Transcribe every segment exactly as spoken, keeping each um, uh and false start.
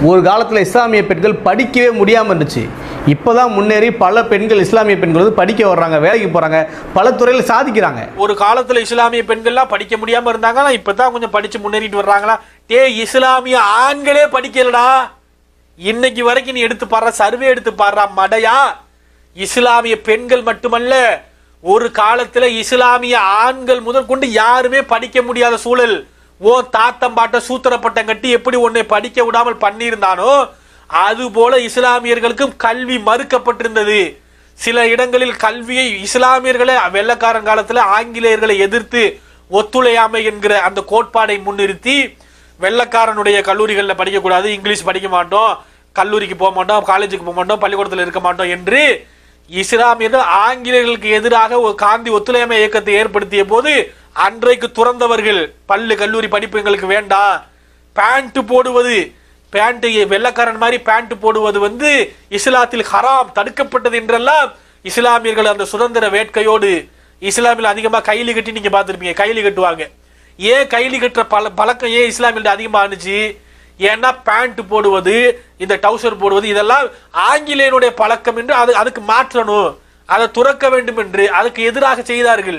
ஒரு காலத்தில் இஸ்லாமிய பெண்கள் படிக்கவே முடியாமல் இருந்துச்சு. இப்போ தான் முன்னேறி பல பெண்கள் இஸ்லாமிய பெண்கள் வந்து படிக்க வர்றாங்க, வேலைக்கு போகிறாங்க, பல துறையில் சாதிக்கிறாங்க. ஒரு காலத்தில் இஸ்லாமிய பெண்கள்லாம் படிக்க முடியாமல் இருந்தாங்கன்னா இப்போ தான் கொஞ்சம் படித்து முன்னேறிட்டு வர்றாங்களா? டே, இஸ்லாமிய ஆண்களே படிக்கலடா. இன்னைக்கு வரைக்கும் நீ எடுத்து பாடுற, சர்வே எடுத்து பாடுறா மடையா. இஸ்லாமிய பெண்கள் மட்டுமல்ல, ஒரு காலத்தில் இஸ்லாமிய ஆண்கள் முதல் கொண்டு யாருமே படிக்க முடியாத சூழல். ஓ தாத்தம்பாட்ட சூத்திரப்பட்டம் கட்டி எப்படி உன்னை படிக்க விடாமல் பண்ணியிருந்தானோ அது போல இஸ்லாமியர்களுக்கும் கல்வி மறுக்கப்பட்டிருந்தது. சில இடங்களில் கல்வியை இஸ்லாமியர்களை வெள்ளக்காரன் காலத்தில் ஆங்கிலேயர்களை எதிர்த்து ஒத்துழையாமை என்கிற அந்த கோட்பாடை முன்னிறுத்தி வெள்ளக்காரனுடைய கல்லூரிகளில் படிக்கக்கூடாது, இங்கிலீஷ் படிக்க மாட்டோம், கல்லூரிக்கு போக மாட்டோம், காலேஜுக்கு போக மாட்டோம், பள்ளிக்கூடத்தில் இருக்க மாட்டோம் என்று இஸ்லாமியர்கள் ஆங்கிலேயர்களுக்கு எதிராக ஒரு காந்தி ஒத்துழையாமை இயக்கத்தை ஏற்படுத்திய போது அன்றைக்கு துறந்தவர்கள் பள்ளி கல்லூரி படிப்பு எங்களுக்கு வேண்டாம், பேண்ட் போடுவது பேண்ட் வெள்ளக்காரன் மாதிரி பேண்ட் போடுவது வந்து இஸ்லாத்தில் ஹராம், தடுக்கப்பட்டது என்றெல்லாம் இஸ்லாமியர்கள் அந்த சுதந்திர வேட்கையோடு இஸ்லாமியில் அதிகமாக கைலி கட்டி நீங்க பார்த்துருப்பீங்க, கைலி கட்டுவாங்க. ஏன் கைலி கட்டுற பல பழக்கம் ஏன் இஸ்லாமியில் அதிகமாக ஆனிச்சு? ஏன்னா பேண்ட் போடுவது, இந்த டவுசர் போடுவது இதெல்லாம் ஆங்கிலேயனுடைய பழக்கம் என்று அது அதுக்கு மாற்றணும், அதை துறக்க வேண்டும் என்று அதுக்கு எதிராக செய்தார்கள்.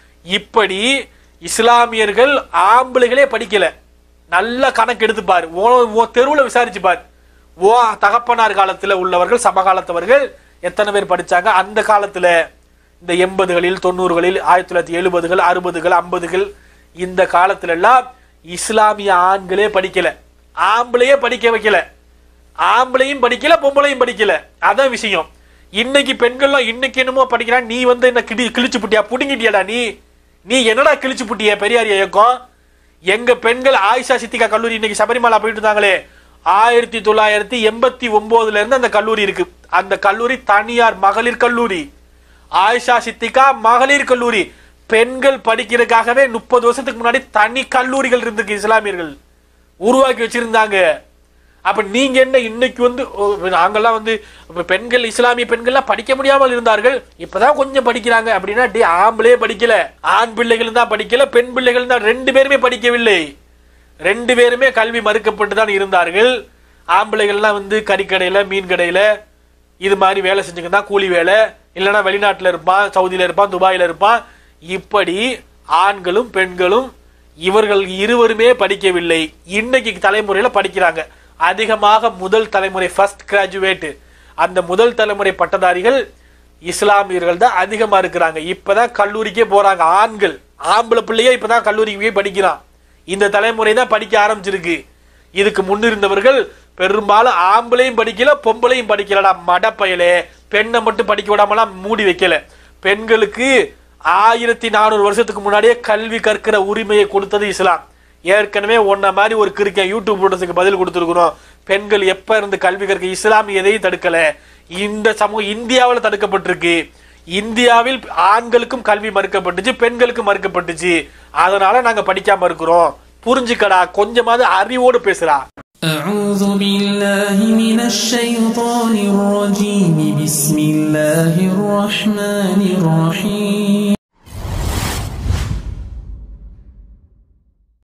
இப்படி இஸ்லாமியர்கள் ஆம்பளைகளே படிக்கல. நல்ல கணக்கு எடுத்துப்பார், ஓ தெருவில் விசாரிச்சு பார். ஓ தகப்பனார் காலத்தில் உள்ளவர்கள் சமகாலத்தவர்கள் எத்தனை பேர் படிச்சாங்க? அந்த காலத்தில் இந்த எண்பதுகளில் தொண்ணூறுகளில் ஆயிரத்தி தொள்ளாயிரத்தி எழுபதுகள் அறுபதுகள் ஐம்பதுகள் இந்த காலத்துல எல்லாம் இஸ்லாமிய ஆண்களே படிக்கல, ஆம்பளையே படிக்க வைக்கல. ஆம்பளையும் படிக்கல, பொம்பளையும் படிக்கல. அதான் விஷயம். இன்னைக்கு பெண்கள்லாம் இன்னைக்கு என்னமோ படிக்கிறான், நீ வந்து என்ன கிடி கிழிச்சு புட்டியா, புடுங்கிட்டியாடா நீ நீ என்னடா கிழிச்சு புட்டிய பெரியார் இயக்கம். எங்க பெண்கள் ஆயிஷா சித்திகா கல்லூரி இன்னைக்கு சபரிமலா போயிட்டு இருந்தாங்களே, ஆயிரத்தி தொள்ளாயிரத்தி எண்பத்தி ஒன்பதுல இருந்து அந்த கல்லூரி இருக்கு. அந்த கல்லூரி தனியார் மகளிர் கல்லூரி, ஆயிஷா சித்திகா மகளிர் கல்லூரி. பெண்கள் படிக்கிறதுக்காகவே முப்பது வருஷத்துக்கு முன்னாடி தனி கல்லூரிகள் இருந்திருக்கு, இஸ்லாமியர்கள் உருவாக்கி வச்சிருந்தாங்க. அப்ப நீங்க என்ன இன்னைக்கு வந்து நாங்கெல்லாம் வந்து பெண்கள் இஸ்லாமிய பெண்கள்லாம் படிக்க முடியாமல் இருந்தார்கள், இப்பதான் கொஞ்சம் படிக்கிறாங்க அப்படின்னா டே ஆம்பளே படிக்கல, ஆண் பிள்ளைகள் தான் படிக்கல, பெண் பிள்ளைகள் தான் ரெண்டு பேருமே படிக்கவில்லை. ரெண்டு பேருமே கல்வி மறுக்கப்பட்டு தான் இருந்தார்கள். ஆம்பளைகள்லாம் வந்து கறிக்கடையில மீன் கடையில இது மாதிரி வேலை செஞ்சுக்கிட்டு தான் கூலி வேலை, இல்லைன்னா வெளிநாட்டுல இருப்பான், சவுதியில இருப்பான், துபாயில இருப்பான். இப்படி ஆண்களும் பெண்களும் இவர்கள் இருவருமே படிக்கவில்லை. இன்னைக்கு தலைமுறையில படிக்கிறாங்க. அதிகமாக முதல் தலைமுறை ஃபர்ஸ்ட் கிராஜுவேட், அந்த முதல் தலைமுறை பட்டதாரிகள் இஸ்லாமியர்கள் தான் அதிகமா இருக்கிறாங்க. இப்பதான் கல்லூரிக்கே போறாங்க ஆண்கள். ஆம்பளை பிள்ளையே இப்பதான் கல்லூரிக்கு போய் படிக்கிறான். இந்த தலைமுறை தான் படிக்க ஆரம்பிச்சிருக்கு. இதுக்கு முன்னிருந்தவர்கள் பெரும்பாலும் ஆம்பளையும் படிக்கல, பொம்பளையும் படிக்கலடா மடப்பயலே. பெண்ணை மட்டும் படிக்க விடாமலாம் மூடி வைக்கல. பெண்களுக்கு ஆயிரத்தி நானூறு வருஷத்துக்கு முன்னாடியே கல்வி கற்கிற உரிமையை கொடுத்தது இஸ்லாம். ஏற்கனவே ஒன்ன மாதிரி ஒரு கிறுக்க யூடியூப் போட்டதுக்கு பதில் கொடுத்துருக்கிறோம். பெண்கள் எப்ப இருந்து கல்வி கற்க இஸ்லாம் எதையும் தடுக்கல. இந்த சமூகம் இந்தியாவில் தடுக்கப்பட்டிருக்கு. இந்தியாவில் ஆண்களுக்கும் கல்வி மறுக்கப்பட்டுச்சு, பெண்களுக்கும் மறுக்கப்பட்டுச்சு. அதனால நாங்க படிக்காம இருக்கிறோம். புரிஞ்சுக்கடா, கொஞ்சமாவது அறிவோடு பேசுறா. أعوذ بالله من الشيطان الرجيم بسم الله الرحمن الرحيم